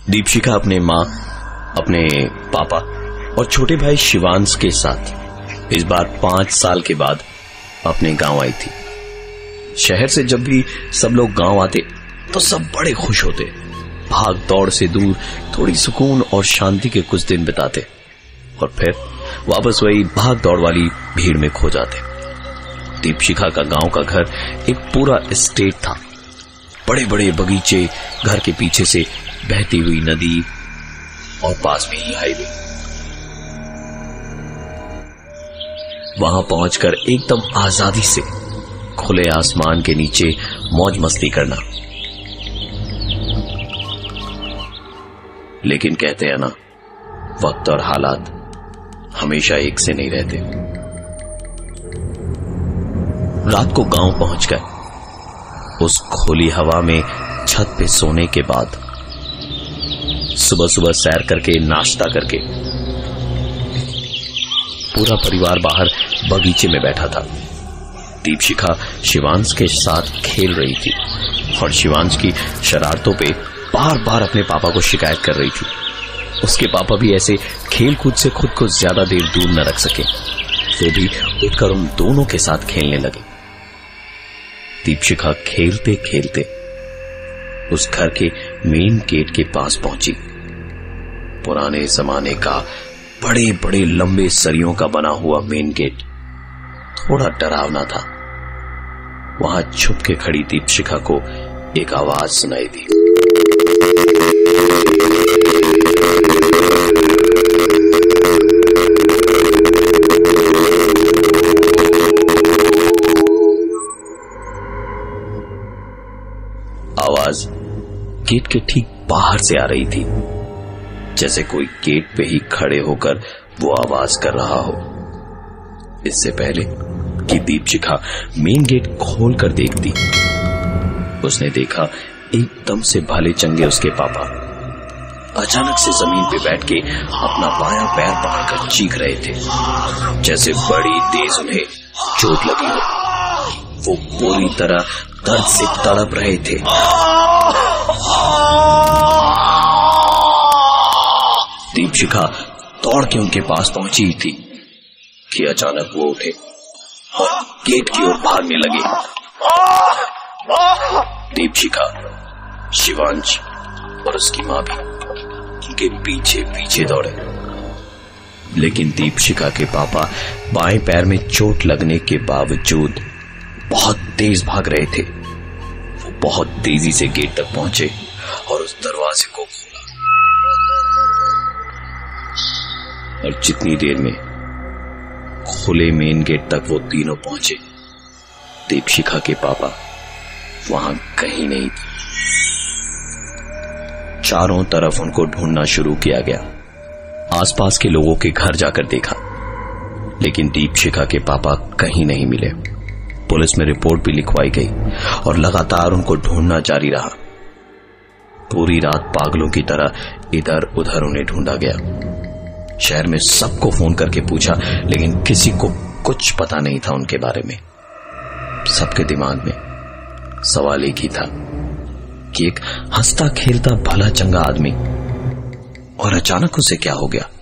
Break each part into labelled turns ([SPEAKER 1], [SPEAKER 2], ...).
[SPEAKER 1] दीपशिखा अपने माँ, अपने पापा और छोटे भाई शिवांश के साथ इस बार 5 साल के बाद अपने गांव आई थी। शहर से जब भी सब लोग गांव आते तो सब बड़े खुश होते, भाग दौड़ से दूर थोड़ी सुकून और शांति के कुछ दिन बिताते और फिर वापस वही भाग दौड़ वाली भीड़ में खो जाते। दीपशिखा का गांव का घर एक पूरा एस्टेट था। बड़े बड़े बगीचे, घर के पीछे से बहती हुई नदी और पास में ही हाईवे। वहां पहुंचकर एकदम आजादी से खुले आसमान के नीचे मौज मस्ती करना। लेकिन कहते हैं ना, वक्त और हालात हमेशा एक से नहीं रहते। रात को गांव पहुंच गए। उस खुली हवा में छत पे सोने के बाद सुबह सुबह सैर करके, नाश्ता करके पूरा परिवार बाहर बगीचे में बैठा था। दीपशिखा शिवांश के साथ खेल रही थी और शिवांश की शरारतों पे बार बार अपने पापा को शिकायत कर रही थी। उसके पापा भी ऐसे खेल कूद से खुद को ज्यादा देर दूर न रख सके, तो भी उठकर उन दोनों के साथ खेलने लगे। दीपशिखा खेलते खेलते उस घर के मेन गेट के पास पहुंची। पुराने जमाने का बड़े बड़े लंबे सरियों का बना हुआ मेन गेट थोड़ा डरावना था। वहां छुप के खड़ी दीपशिखा को एक आवाज सुनाई दी। आवाज गेट के ठीक बाहर से आ रही थी, जैसे कोई गेट पे ही खड़े होकर वो आवाज कर रहा हो। इससे पहले कि दीपशिखा मेन गेट खोल कर देखती, उसने देखा एकदम से भाले चंगे उसके पापा अचानक से जमीन पे बैठ के अपना बायां पैर पकड़कर चीख रहे थे, जैसे बड़ी तेज उन्हें चोट लगी हो। वो पूरी तरह दर्द से तड़प रहे थे। दीपशिखा दौड़ के उनके पास पहुंची ही थी कि अचानक वो उठे और गेट की ओर भागने लगे। दीपशिखा, शिवांश और उसकी मां भी उनके पीछे पीछे दौड़े। लेकिन दीपशिखा के पापा बाएं पैर में चोट लगने के बावजूद बहुत तेज भाग रहे थे। वो बहुत तेजी से गेट तक पहुंचे और उस दरवाजे को खोला। और जितनी देर में खुले मेन गेट तक वो तीनों पहुंचे, दीपशिखा के पापा वहां कहीं नहीं थे। चारों तरफ उनको ढूंढना शुरू किया गया। आसपास के लोगों के घर जाकर देखा, लेकिन दीपशिखा के पापा कहीं नहीं मिले। पुलिस में रिपोर्ट भी लिखवाई गई और लगातार उनको ढूंढना जारी रहा। पूरी रात पागलों की तरह इधर उधर उन्हें ढूंढा गया। शहर में सबको फोन करके पूछा, लेकिन किसी को कुछ पता नहीं था उनके बारे में। सबके दिमाग में सवाल एक ही था कि एक हंसता खेलता भला चंगा आदमी, और अचानक उसे क्या हो गया।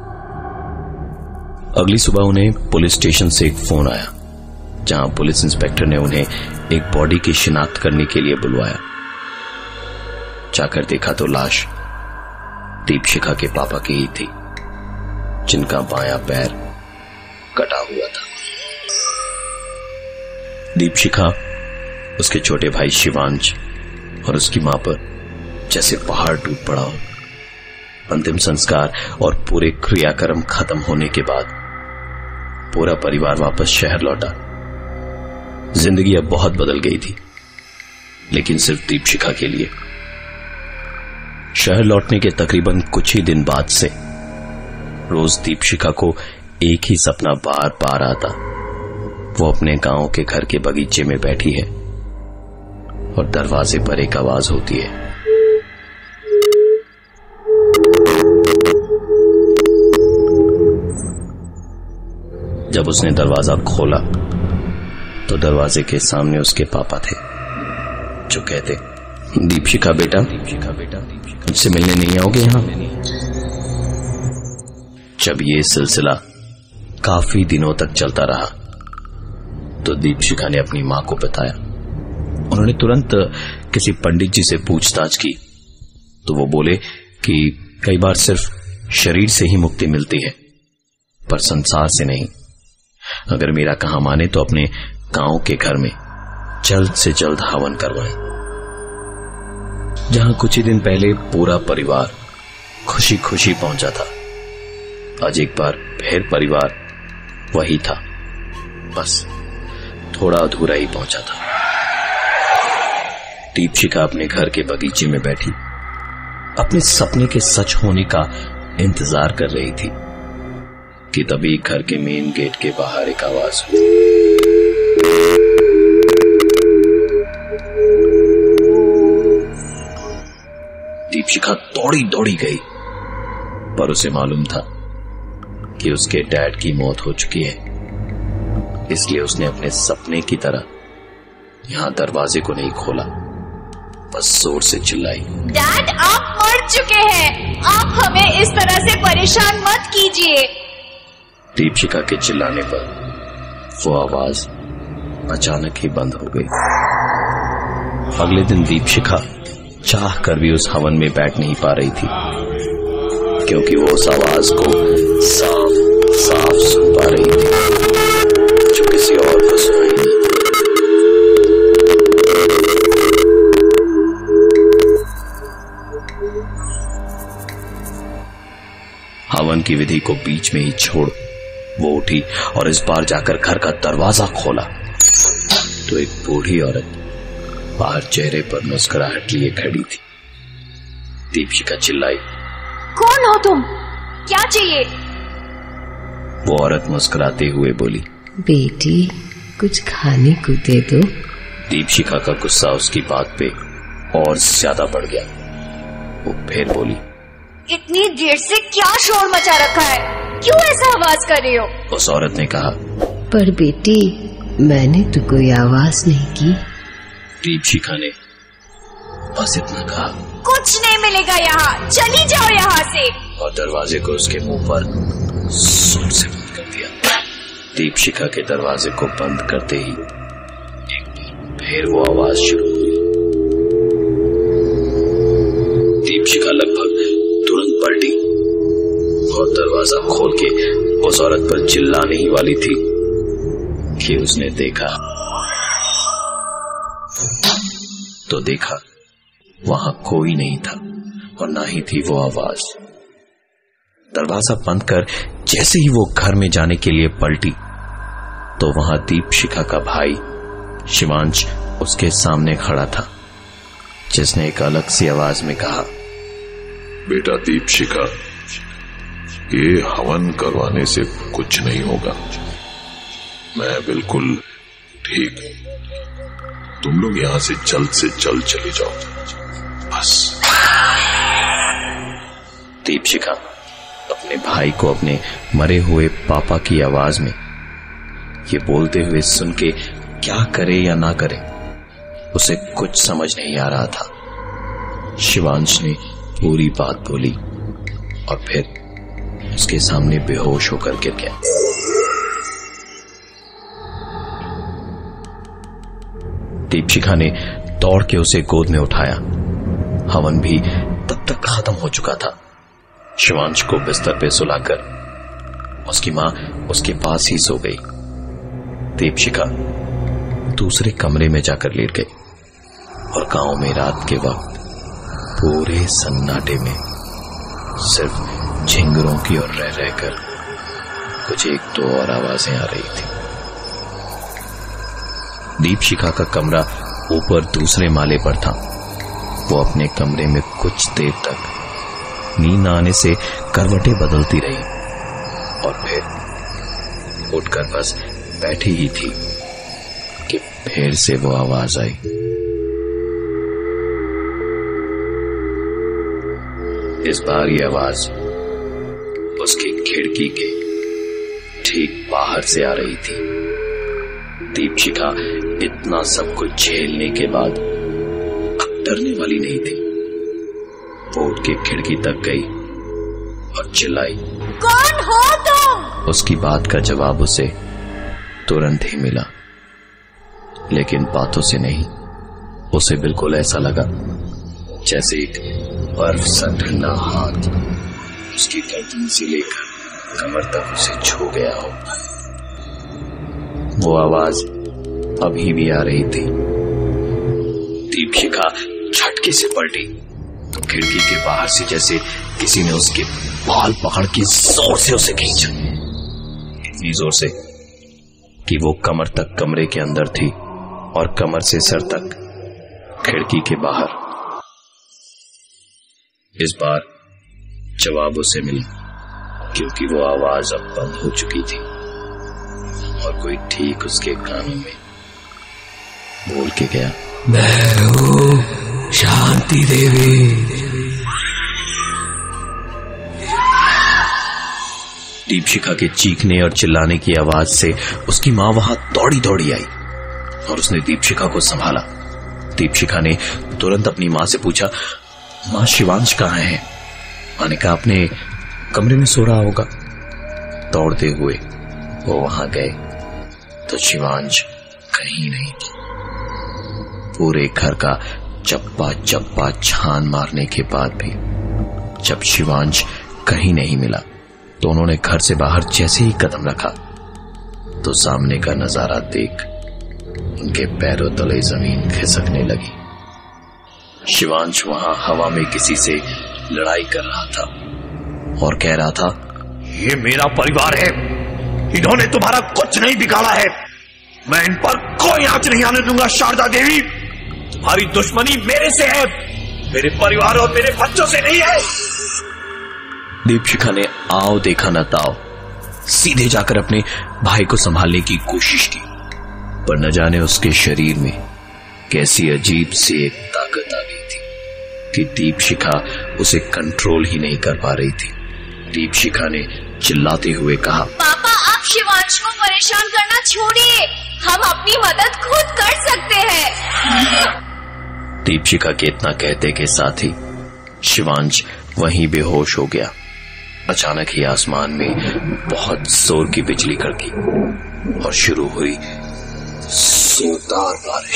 [SPEAKER 1] अगली सुबह उन्हें पुलिस स्टेशन से एक फोन आया, जहां पुलिस इंस्पेक्टर ने उन्हें एक बॉडी की शिनाख्त करने के लिए बुलवाया। जाकर देखा तो लाश दीपशिखा के पापा की ही थी, जिनका बायां पैर कटा हुआ था। दीपशिखा, उसके छोटे भाई शिवांश और उसकी मां पर जैसे पहाड़ टूट पड़ा हो। अंतिम संस्कार और पूरे क्रियाक्रम खत्म होने के बाद पूरा परिवार वापस शहर लौटा। जिंदगी अब बहुत बदल गई थी, लेकिन सिर्फ दीपशिखा के लिए। शहर लौटने के तकरीबन कुछ ही दिन बाद से रोज दीपशिखा को एक ही सपना बार बार आता। वो अपने गांव के घर के बगीचे में बैठी है और दरवाजे पर एक आवाज होती है। जब उसने दरवाजा खोला तो दरवाजे के सामने उसके पापा थे, जो कहते, दीपशिखा बेटा, मुझसे मिलने नहीं आओगे यहां? जब ये सिलसिला काफी दिनों तक चलता रहा तो दीपशिखा ने अपनी मां को बताया। उन्होंने तुरंत किसी पंडित जी से पूछताछ की तो वो बोले कि कई बार सिर्फ शरीर से ही मुक्ति मिलती है, पर संसार से नहीं। अगर मेरा कहा माने तो अपने गांव के घर में जल्द से जल्द हवन करवाएं, जहां कुछ ही दिन पहले पूरा परिवार खुशी खुशी पहुंचा था। आज एक बार फिर परिवार वही था, बस थोड़ा अधूरा ही पहुंचा था। दीपशिखा अपने घर के बगीचे में बैठी अपने सपने के सच होने का इंतजार कर रही थी कि तभी घर के मेन गेट के बाहर एक आवाज हुई। दीपशिखा दौड़ी दौड़ी गई, पर उसे मालूम था कि उसके डैड की मौत हो चुकी है, इसलिए उसने अपने सपने की तरह यहां दरवाजे को नहीं खोला, बस जोर से चिल्लाई,
[SPEAKER 2] डैड आप मर चुके हैं, आप हमें इस तरह से परेशान मत कीजिए।
[SPEAKER 1] दीपशिखा के चिल्लाने पर वो आवाज अचानक ही बंद हो गई। अगले दिन दीपशिखा चाह कर भी उस हवन में बैठ नहीं पा रही थी, क्योंकि वो उस आवाज को साफ साफ सुन पा रही थी जो किसी और को सुनाई नहीं। हवन की विधि को बीच में ही छोड़ वो उठी और इस बार जाकर घर का दरवाजा खोला तो एक बूढ़ी औरत बाहर चेहरे पर मुस्कुराहट लिए खड़ी थी। दीपशिखा चिल्लाई,
[SPEAKER 2] कौन हो तुम, क्या चाहिए?
[SPEAKER 1] वो औरत मुस्कुराते हुए बोली,
[SPEAKER 3] बेटी कुछ खाने को दे दो।
[SPEAKER 1] दीपशिखा का गुस्सा उसकी बात पे और ज्यादा बढ़ गया। वो फिर बोली,
[SPEAKER 2] इतनी देर से क्या शोर मचा रखा है, क्यों ऐसा आवाज कर रही हो?
[SPEAKER 1] उस औरत ने कहा,
[SPEAKER 3] पर बेटी मैंने तो कोई आवाज नहीं की।
[SPEAKER 1] दीपशिखा ने बस इतना कहा,
[SPEAKER 2] कुछ नहीं मिलेगा यहाँ, चली जाओ यहाँ से,
[SPEAKER 1] और दरवाजे को उसके मुंह पर जोर से बंद कर दिया। दीपशिखा के दरवाजे को बंद करते ही एक बार फिर वो आवाज शुरू हुई। दीपशिखा लगभग तुरंत पलटी और दरवाजा खोल के उस औरत पर चिल्लाने ही वाली थी कि उसने देखा तो देखा वहां कोई नहीं था और ना ही थी वो आवाज। दरवाजा बंद कर जैसे ही वो घर में जाने के लिए पलटी तो वहां दीपशिखा का भाई शिवांश उसके सामने खड़ा था, जिसने एक अलग सी आवाज में कहा,
[SPEAKER 4] बेटा दीपशिखा, ये हवन करवाने से कुछ नहीं होगा, मैं बिल्कुल ठीक हूं, तुम लोग यहां से जल्द चले जाओ बस।
[SPEAKER 1] दीपशिखा अपने भाई को अपने मरे हुए पापा की आवाज में ये बोलते हुए सुन के क्या करे या ना करे उसे कुछ समझ नहीं आ रहा था। शिवांश ने पूरी बात बोली और फिर उसके सामने बेहोश होकर गिर गया। दीपशिखा ने दौड़ के उसे गोद में उठाया। हवन भी तब तक खत्म हो चुका था। शिवांश को बिस्तर पे सुलाकर उसकी मां उसके पास ही सो गई। दीपशिखा दूसरे कमरे में जाकर लेट गई और गांव में रात के वक्त पूरे सन्नाटे में सिर्फ झिंगुरों की और रह रहकर कुछ एक दो और आवाजें आ रही थी। दीपशिखा का कमरा ऊपर दूसरे माले पर था। वो अपने कमरे में कुछ देर तक नींद आने से करवटें बदलती रही और फिर उठकर बस बैठी ही थी कि फिर से वो आवाज आई। इस बार ये आवाज उसकी खिड़की के ठीक बाहर से आ रही थी। दीपशिखा इतना सब कुछ झेलने के बाद अब डरने वाली नहीं थी। वो उठ के खिड़की तक गई और चिल्लाई,
[SPEAKER 2] कौन हो तुम?
[SPEAKER 1] उसकी बात का जवाब उसे तुरंत ही मिला, लेकिन बातों से नहीं। उसे बिल्कुल ऐसा लगा जैसे एक बर्फ सा ठंडा हाथ उसकी गर्दन से लेकर कमर तक उसे छू गया हो। वो आवाज अभी भी आ रही थी। दीपशिखा झटके से पलटी तो खिड़की के बाहर से जैसे किसी ने उसके बाल पकड़ के जोर से उसे खींचा, इतनी जोर से कि वो कमर तक कमरे के अंदर थी और कमर से सर तक खिड़की के बाहर। इस बार जवाब उसे मिला, क्योंकि वो आवाज अब बंद हो चुकी थी और कोई ठीक उसके कानों में बोल के गया,
[SPEAKER 5] मैं हूँ शांति देवी।
[SPEAKER 1] दीपशिखा के चीखने और चिल्लाने की आवाज से उसकी मां वहां दौड़ी दौड़ी आई और उसने दीपशिखा को संभाला। दीपशिखा ने तुरंत अपनी मां से पूछा, मां शिवांश कहाँ है? मां ने कहा अपने कमरे में सो रहा होगा। दौड़ते हुए वो वहां गए तो शिवांश कहीं नहीं था। पूरे घर का चप्पा चप्पा छान मारने के बाद भी जब शिवांश कहीं नहीं मिला तो उन्होंने घर से बाहर जैसे ही कदम रखा तो सामने का नजारा देख उनके पैरों तले जमीन खिसकने लगी। शिवांश वहां हवा में किसी से लड़ाई कर रहा था और कह रहा था,
[SPEAKER 6] ये मेरा परिवार है, इन्होंने तुम्हारा कुछ नहीं बिगाड़ा है, मैं इन पर कोई आंच नहीं आने दूंगा। शारदा देवी, तुम्हारी दुश्मनी मेरे से है, मेरे परिवार और मेरे बच्चों से नहीं है।
[SPEAKER 1] दीपशिखा ने आओ देखा न ताओ सीधे जाकर अपने भाई को संभालने की कोशिश की, पर न जाने उसके शरीर में कैसी अजीब सी एक ताकत आ गई थी कि दीपशिखा उसे कंट्रोल ही नहीं कर पा रही थी। दीपशिखा ने चिल्लाते हुए कहा,
[SPEAKER 2] पापा आप शिवांश को परेशान करना छोड़िए, हम अपनी मदद खुद कर सकते हैं।
[SPEAKER 1] दीपशिखा के इतना कहते के साथ ही शिवांश वहीं बेहोश हो गया। अचानक ही आसमान में बहुत जोर की बिजली कड़की और शुरू हुई जोरदार बारिश।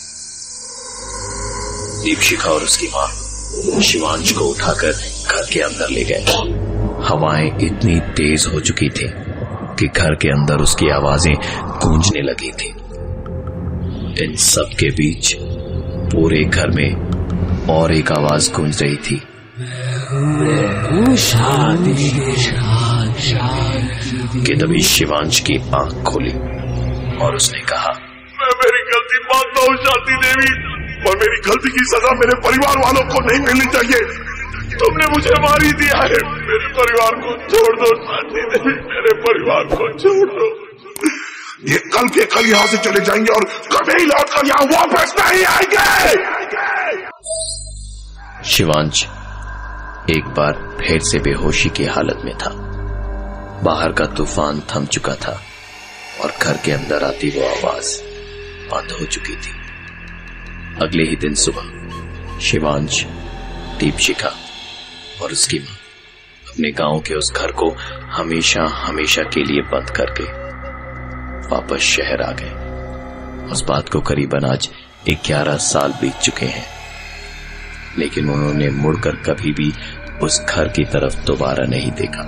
[SPEAKER 1] दीपशिखा और उसकी मां शिवांश को उठाकर घर के अंदर ले गए। हवाएं इतनी तेज हो चुकी थी कि घर के अंदर उसकी आवाजें गूंजने लगी थी। इन सब के बीच पूरे घर में और एक आवाज गूंज रही थी, कि तभी शिवांश की आंख खोली और उसने कहा,
[SPEAKER 4] मैं मेरी गलती मानता हूँ शांति देवी, और मेरी गलती की सजा मेरे परिवार वालों को नहीं मिलनी चाहिए। तुमने मुझे मार ही दिया है, मेरे परिवार को छोड़ दो शांति देवी, मेरे परिवार को छोड़ दो। ये कल के कल यहाँ से चले जाएंगे और कभी लौट कर यहाँ वापस नहीं आएंगे।
[SPEAKER 1] शिवांश एक बार फिर से बेहोशी की हालत में था। बाहर का तूफान थम चुका था और घर के अंदर आती वो आवाज बंद हो चुकी थी। अगले ही दिन सुबह शिवांश, दीपशिखा और उसकी मां अपने गांव के उस घर को हमेशा हमेशा के लिए बंद करके वापस शहर आ गए। उस बात को करीबन आज 11 साल बीत चुके हैं, लेकिन उन्होंने मुड़कर कभी भी उस घर की तरफ दोबारा नहीं देखा।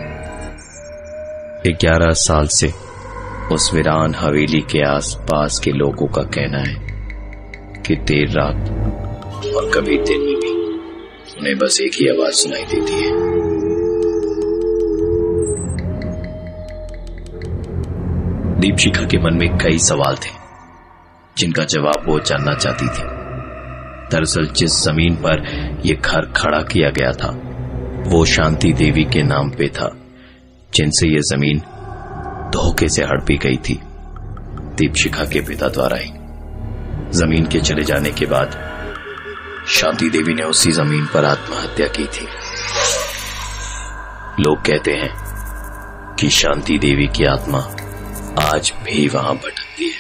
[SPEAKER 1] 11 साल से उस वीरान हवेली के आसपास के लोगों का कहना है कि देर रात और कभी दिन में भी उन्हें बस एक ही आवाज सुनाई देती है। दीपशिखा के मन में कई सवाल थे जिनका जवाब वो जानना चाहती थी। दरअसल जिस जमीन पर यह घर खड़ा किया गया था वो शांति देवी के नाम पे था, जिनसे यह जमीन धोखे से हड़पी गई थी दीपशिखा के पिता द्वारा ही। जमीन के चले जाने के बाद शांति देवी ने उसी जमीन पर आत्महत्या की थी। लोग कहते हैं कि शांति देवी की आत्मा आज भी वहां भटकती है।